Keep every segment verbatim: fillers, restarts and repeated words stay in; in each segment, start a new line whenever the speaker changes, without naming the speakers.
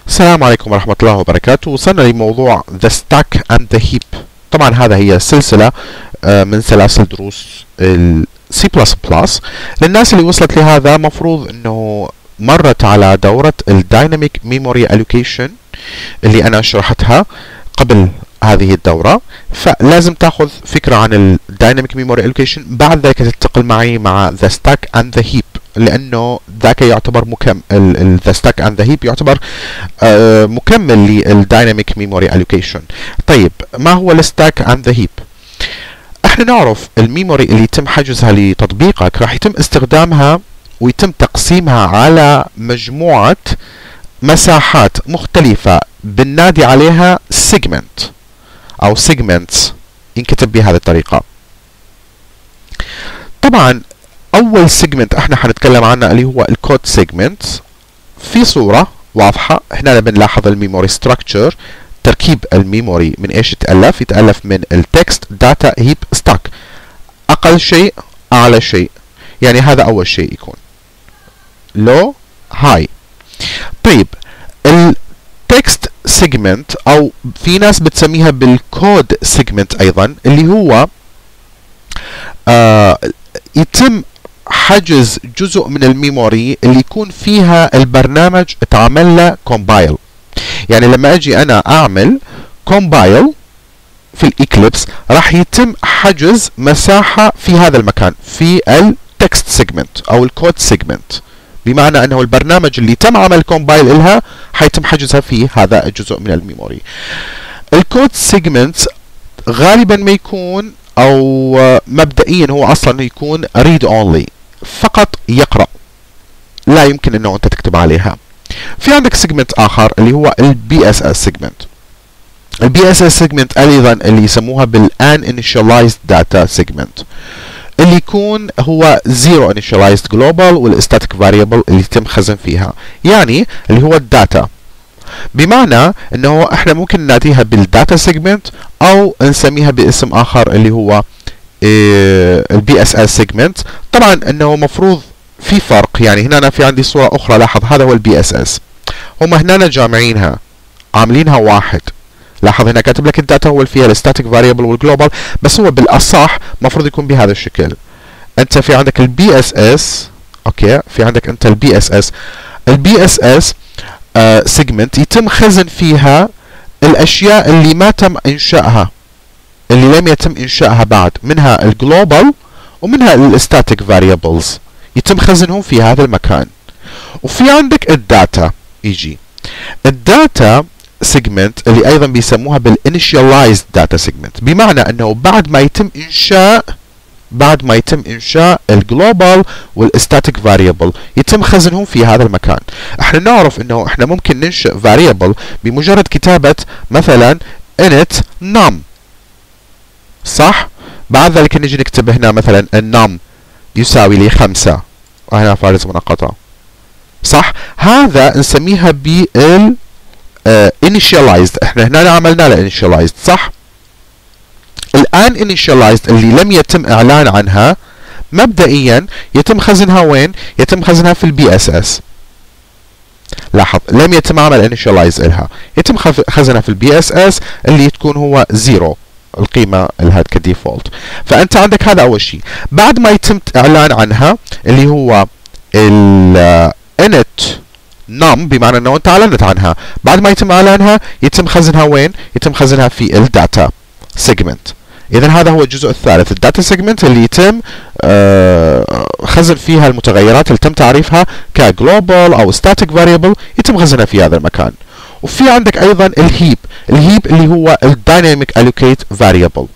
السلام عليكم ورحمة الله وبركاته. وصلنا لموضوع The Stack and the Heap. طبعا هذا هي سلسلة من سلاسل دروس ال سي بلس بلس. للناس اللي وصلت لهذا مفروض انه مرت على دورة ال Dynamic Memory Allocation اللي انا شرحتها قبل هذه الدورة، فلازم تاخذ فكرة عن ال Dynamic Memory Allocation. بعد ذلك تنتقل معي مع The Stack and the Heap، لأنه ذاك يعتبر مكمل ال The Stack and the Heap يعتبر آه مكمل لل Dynamic Memory Allocation. طيب ما هو ال Stack and the Heap؟ احنا نعرف الميموري اللي يتم حجزها لتطبيقك راح يتم استخدامها ويتم تقسيمها على مجموعة مساحات مختلفة بالنادي عليها segment أو segments، ينكتب بهذه الطريقة. طبعا أول segment احنا حنتكلم عنه اللي هو الكود segment. في صورة واضحة هنا بنلاحظ الميموري structure. تركيب الميموري من ايش يتألف؟ يتألف من التكست داتا هيب ستاك، أقل شيء أعلى شيء، يعني هذا أول شيء يكون low high. طيب التكست سيجمنت أو في ناس بتسميها بالكود سيجمنت أيضا، اللي هو آه يتم حجز جزء من الميموري اللي يكون فيها البرنامج اتعمل له كومبايل. يعني لما اجي انا اعمل كومبايل في الاكليبس راح يتم حجز مساحة في هذا المكان في التكست سيجمنت او الكود سيجمنت، بمعنى انه البرنامج اللي تم عمل كومبايل لها حيتم حجزها في هذا الجزء من الميموري. الكود سيجمنت غالبا ما يكون او مبدئيا هو اصلا يكون read only، فقط يقرأ، لا يمكن انه انت تكتب عليها. في عندك سيجمنت اخر اللي هو البي اس اس سيجمنت. البي اس اس سيجمنت ايضا اللي يسموها بالان initialized data segment، اللي يكون هو zero initialized global والstatic variable اللي يتم خزن فيها، يعني اللي هو الداتا، بمعنى انه احنا ممكن نناديها بالداتا سيجمنت او نسميها باسم اخر اللي هو البي اس اس سيجمنت. طبعا انه مفروض في فرق، يعني هنا أنا في عندي صورة أخرى، لاحظ هذا هو البي اس اس، هم هنا جامعينها عاملينها واحد. لاحظ هنا كاتب لك الداتا هو اللي فيها الستاتيك فاريبل والجلوبال، بس هو بالأصح مفروض يكون بهذا الشكل. أنت في عندك البي اس اس، أوكي، في عندك أنت البي اس اس. البي اس اس سيجمنت يتم خزن فيها الأشياء اللي ما تم إنشائها، اللي لم يتم إنشائها بعد، منها الجلوبال ومنها الستاتيك فاريبلز، يتم خزنهم في هذا المكان. وفي عندك الداتا يجي الداتا سيجمنت اللي ايضا بيسموها بالانيشيالايزد داتا سيجمنت، بمعنى انه بعد ما يتم انشاء بعد ما يتم انشاء الجلوبال والستاتيك فاريبل يتم خزنهم في هذا المكان. احنا نعرف انه احنا ممكن ننشئ فاريبل بمجرد كتابة مثلا init num، صح؟ بعد ذلك نجي نكتب هنا مثلا النم يساوي لي خمسة وهنا فارز منقطة، صح؟ هذا نسميها بال initialized. احنا هنا عملنا له initialized، صح؟ الآن initialized اللي لم يتم إعلان عنها مبدئيا يتم خزنها وين؟ يتم خزنها في البي اس اس. لاحظ لم يتم عمل initialize لها، يتم خزنها في البي اس اس اللي تكون هو زيرو القيمة اللي هاد كديفولت. فأنت عندك هذا أول شيء. بعد ما يتم إعلان عنها اللي هو ال init num، بمعنى أنه أنت أعلنت عنها، بعد ما يتم إعلانها يتم خزنها وين؟ يتم خزنها في الداتا سيجمنت. إذا هذا هو الجزء الثالث، الداتا سيجمنت اللي يتم آه خزن فيها المتغيرات اللي تم تعريفها كجلوبال أو static variable، يتم خزنها في هذا المكان. وفي عندك ايضا الهيب، الهيب اللي هو الدايناميك الوكيت فاريبل.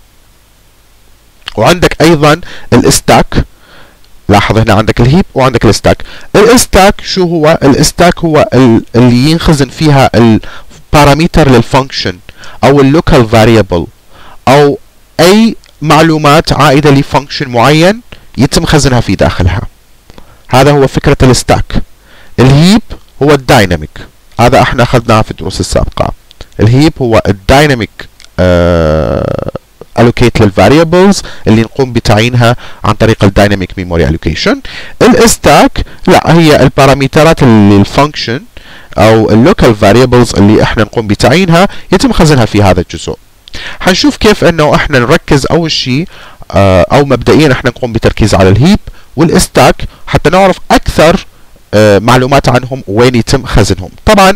وعندك ايضا الستاك، لاحظ هنا عندك الهيب وعندك الستاك. الستاك شو هو؟ الستاك هو اللي ينخزن فيها البارامتر للفانكشن او اللوكال فاريبل او اي معلومات عائده لفانكشن معين يتم خزنها في داخلها. هذا هو فكره الستاك. الهيب هو الدايناميك، هذا احنا اخذناه في الدروس السابقة. الهيب هو الدايناميك allocate للفاريبلز اللي نقوم بتعيينها عن طريق الدايناميك ميموري allocation. الستاك لا، هي البارامترات اللي الفانكشن او اللوكال فاريبلز اللي احنا نقوم بتعيينها يتم خزنها في هذا الجزء. حنشوف كيف انه احنا نركز اول شيء اه او مبدئيا احنا نقوم بتركيز على الهيب والستاك حتى نعرف اكثر اه معلومات عنهم وين يتم خزنهم. طبعا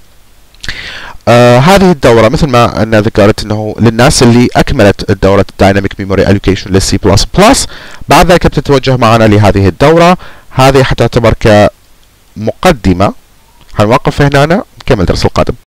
آه هذه الدورة مثل ما أنا ذكرت أنه للناس اللي أكملت الدورة الدايناميك ميموري allocation للسي بلس بلس، بعد ذلك بتتوجه معنا لهذه الدورة. هذه حتعتبر كمقدمة. هنوقف هنا، نكمل الدرس القادم.